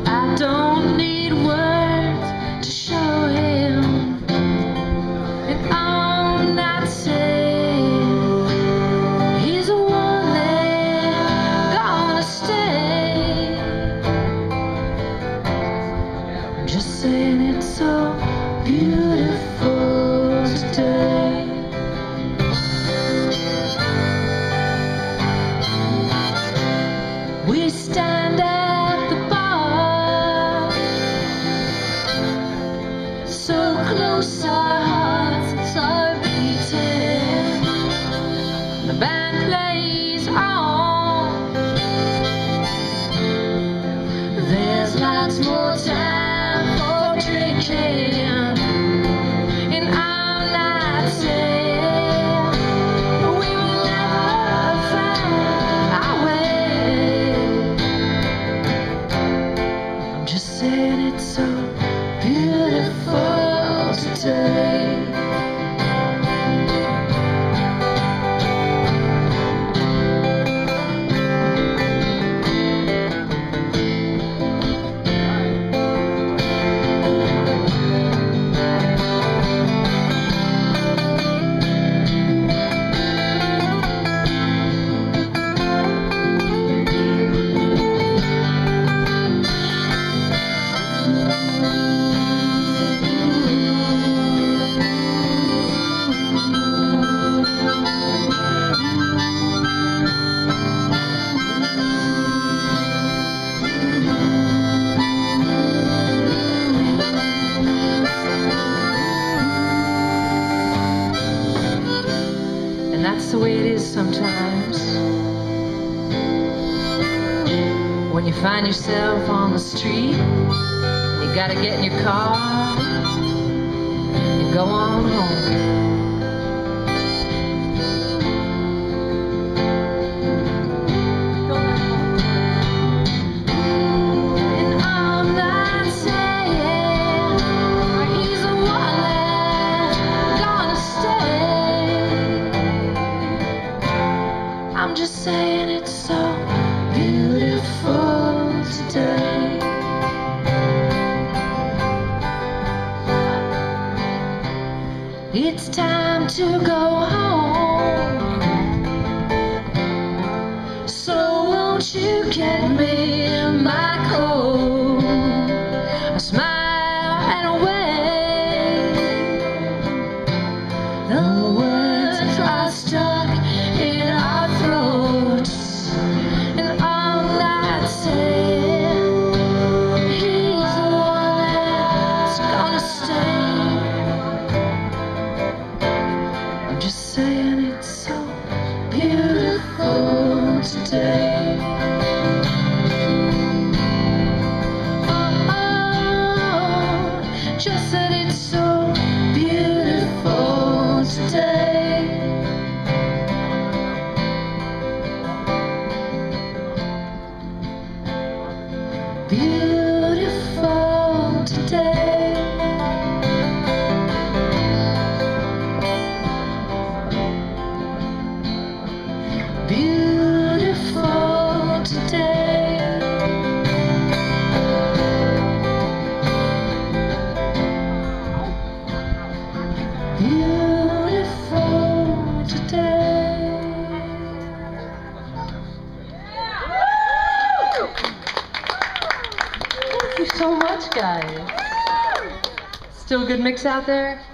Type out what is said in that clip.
I don't need words to show him, and I'm not saying he's the one that's gonna stay. I'm just saying it's so beautiful today. We stand at the bar, so close our hearts are beating. The band plays on. There's lots more time for drinking, and I'm not saying we will never find our way. I'm just saying it's so beautiful today. And that's the way it is sometimes, when you find yourself on the street. You gotta get in your car and go on home. I'm just saying it's so beautiful today. It's time to go home, so won't you get me my coat, a smile and away. The words are stuck in our throats, and I'm not saying he's the one that's gonna stay. I'm just saying it's so beautiful today. Oh, just that it's so beautiful today. Beautiful today. Beautiful today. Beautiful today. Thank you so much, guys. Still a good mix out there?